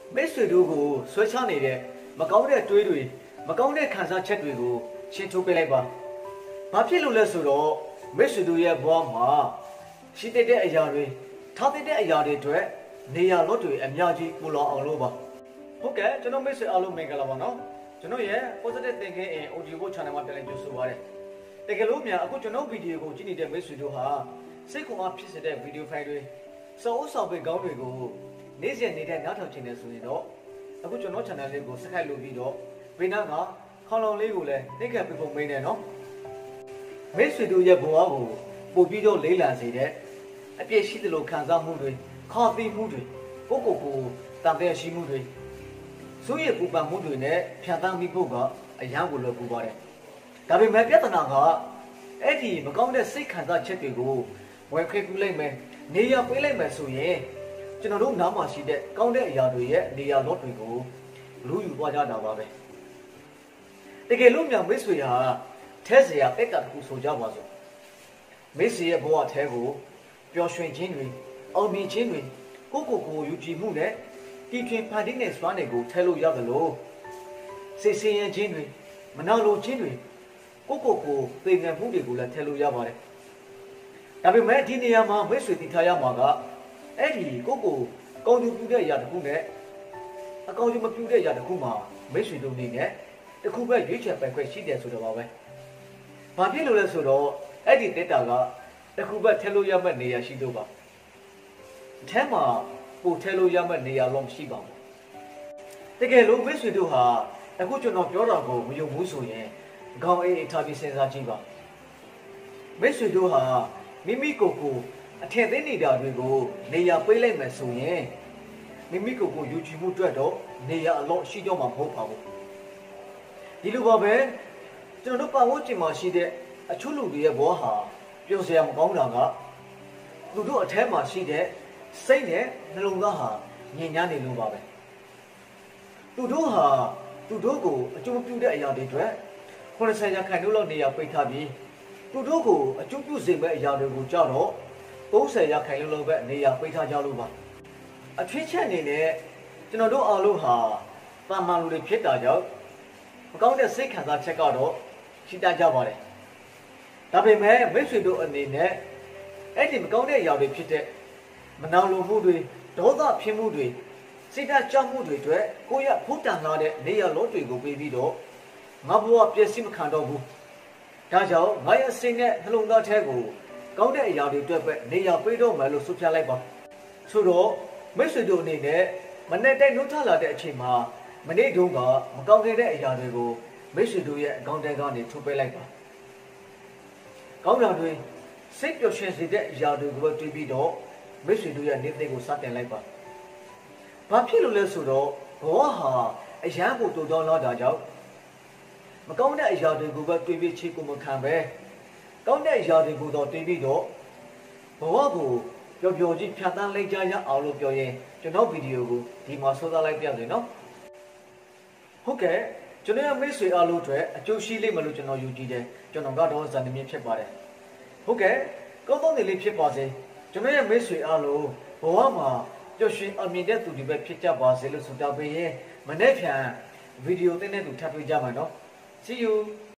မိတ်ဆွေတို့ကိုဆွဲချနေတဲ့မကောင်းတဲ့တွေးတွေမကောင်းတဲ့ခံစားချက်တွေကိုရှင်းထုတ်ပေးလိုက်ပါ။ဘာဖြစ်လို့လဲဆိုတော့မိတ်ဆွေတို့ရဲ့ဘဝမှာရှိတဲ့အရာတွေထားတဲ့အရာတွေအတွက်နေရာလော့တွေအများကြီးပူလောင်အောင်လို့ပါ။ဟုတ်ကဲ့ကျွန်တော်မိတ်ဆွေအားလုံးမင်္ဂလာပါနော်။ကျွန်တော်ရဲ့ Positive Thinking in Audio Channel မှာပြန်လည်ကြိုဆိုပါရစေ။တကယ်လို့များအခုကျွန်တော်ဗီဒီယိုကိုကြည့်နေတဲ့မိတ်ဆွေတို့ဟာစိတ်ကူအားဖြစ်စေတဲ့ဗီဒီယိုဖိုင်တွေစောအုပ်ဆောင်ပေးကောင်းတွေကိုနေ့စဉ်နေတဲ့နောက်ထောင်ချင်နေဆိုရင်တော့အခုကျွန်တော် channel လေးကို subscribe လုပ်ပြီးတော့ဘေးနားကခေါင်းလောင်လေးကိုလည်းနှိပ်ခတ်ပေးဖို့မင်းနဲ့နော်မိတ်ဆွေတို့ရဲ့ဘဝကိုပို့ပြီးတော့လေးလံစေတဲ့အပြည့်ရှိသလိုခံစားမှုတွေခေါ်သိမှုတွေကိုတန်တဲ့ရှိမှုတွေစိုးရိမ်ပူပန်မှုတွေနဲ့ဖြတ်သန်းပြီးဖို့ကအရန်ကိုလွယ်ကူပါတယ်ဒါပေမဲ့ပြဿနာကအဲ့ဒီမကောင်းတဲ့စိတ်ခံစားချက်တွေကိုဝယ်ခွေကူးလိုက်မယ်နေရာပေးလိုက်မယ်ဆိုရင်ကျွန်တော်တို့နားမှာရှိတဲ့ကောင်းတဲ့အရာတွေရဲ့နေရာလော့တွေကိုလူယူသွားကြတာပါပဲတကယ်လို့မြောင်မိတ်ဆွေဟာထဲเสียအက်ကတခုဆိုကြပါစို့မိတ်ဆွေရဲ့ဘဝထဲကိုပျော်ရွှင်ခြင်းတွေအောင်မြင်ခြင်းတွေကိုယူကြည်မှုနဲ့တီထွင်ဖန်တီးတဲ့စွမ်းတွေကိုထဲလို့ရတယ်လို့စိတ်ဆင်းရဲခြင်းတွေမနှောက်လို့ခြင်းတွေကိုသိငယ်မှုတွေကိုလည်းထဲလို့ရပါတယ်ဒါပေမဲ့ဒီနေရာမှာမိတ်ဆွေသိထားရမှာကအဲ့ဒီကောင်းကျိုးပြုတဲ့အရာတစ်ခုနဲ့အကောင်းကျိုးမပြုတဲ့အရာတစ်ခုမှာမိတ်ဆွေတို့နေနဲ့တစ်ခုပဲရွေးချယ်ပိုင်ခွင့်ရှိတယ်ဆိုတော့ပါပဲ။ဘာဖြစ်လို့လဲဆိုတော့အဲ့ဒီဒေတာကတစ်ခုပဲထဲလို့ရမယ့်နေရာရှိတော့ပါ။အထက်မှာပို့ထဲလို့ရမယ့်နေရာလုံးမရှိပါဘူး။တကယ်လို့မိတ်ဆွေတို့ဟာအခုကျွန်တော်ပြောတာကိုမယုံဘူးဆိုရင်ခေါင်းအေးထားပြီးစဉ်းစားကြည့်ပါ။မိတ်ဆွေတို့ဟာမိမိကိုယ်အထက်သိနေတာတွေကိုနေရာပေးလိုက်မယ်ဆိုရင်မိမိကိုယူကြည်မှုအတွက်တော့နေရာအလော့ရှိတော့မှာမဟုတ်ပါဘူးဒီလိုပါပဲကျွန်တော်တို့ပတ်ဝန်းကျင်မှာရှိတဲ့အချို့လူတွေရဲ့ဘဝဟာပျော်စရာမကောင်းတာကသူတို့အထက်မှာရှိတဲ့စိတ်နဲ့နှလုံးသားဟာညင်ညားနေလို့ပါပဲသူတို့ကိုအကျိုးပြုတဲ့အရာတွေအတွက်90ရာခိုင်နှုန်းလောက်နေရာပိတ်ထားပြီးသူတို့ကိုအကျိုးပြုစေမယ့်အရာတွေကိုကြောက်တော့30ရာခိုင်နှုန်းလောက်ပဲနေရာပိတ်ထားကြလို့ပါအထူးချက်အနေနဲ့ကျွန်တော်တို့အားလုံးဟာတာမန်လူတွေဖြစ်တာကြောင့်မကောင်းတဲ့စိတ်ခံစားချက်ကတော့ရှိတတ်ကြပါတယ်ဒါပေမဲ့မိတ်ဆွေတို့အနေနဲ့အဲ့ဒီမကောင်းတဲ့အရာတွေဖြစ်တဲ့မနှောင်လိုမှုတွေဒေါသဖြစ်မှုတွေစိတ်ဓာတ်ကြောက်မှုတွေအတွက်ကိုယ့်ရဖို့တန်လာတဲ့နေရာလုံးတွေကိုပေးပြီးတော့ငါဘဝပြည့်စုံမခံတော့ဘူးဒါကြောင့်ငါရဲ့စိတ်နဲ့နှလုံးသားထဲကိုကောင်းတဲ့အရာတွေအတွက်ပဲနေရာပေးတော့မယ်လို့ဆိုပြလိုက်ပါဆိုတော့မိတ်ဆွေတို့အနေနဲ့မနေ့တိုင်းနှုတ်ထလာတဲ့အချိန်မှာမနေ့တုန်းကမကောင်းခဲ့တဲ့အရာတွေကိုမိတ်ဆွေတို့ရဲ့အကောင့်ထဲကနေထုတ်ပေးလိုက်ပါကောင်းတာတွေစိတ်ပျော်ရွှင်စေတဲ့အရာတွေကိုပဲတွေးပြီးတော့မိတ်ဆွေတို့ရဲ့နေ့သိကိုစတင်လိုက်ပါဘာဖြစ်လို့လဲဆိုတော့ဘဝဟာအရန်ကိုတူတောင်းလာတာကြောင့်မကောင်းတဲ့အရာတွေကိုပဲတွေးပြီးချေကိုမခံပဲကောင်းတဲ့အရာတွေကိုတော့တွေးပြီးတော့ဘဝကိုပျော်ပျော်ကြီးဖြတ်သန်းလိုက်ကြရအောင်လို့ပြောရင်ကျွန်တော်ဗီဒီယိုကိုဒီမှာဆောသားလိုက်ပြတယ်နော်ဟုတ်ကဲ့ကျွန်တော်ရဲ့မိတ်ဆွေအားလုံးအတွက်အကျိုးရှိလိမ့်မယ်လို့ကျွန်တော်ယူကြည်တယ်ကျွန်တော်ကတော့ဇာနမြင့်ဖြစ်ပါတယ်ဟုတ်ကဲ့ကောင်းသောနေ့လေးဖြစ်ပါစေကျွန်တော်ရဲ့မိတ်ဆွေအားလုံးဘဝမှာပျော်ရွှင်အမြင်တဲ့သူတွေပဲဖြစ်ကြပါစေလို့ဆုတောင်းပေးရင်မနေ့ဖြန်ဗီဒီယိုသင်တဲ့သူထပ်တွေ့ကြမှာနော် See you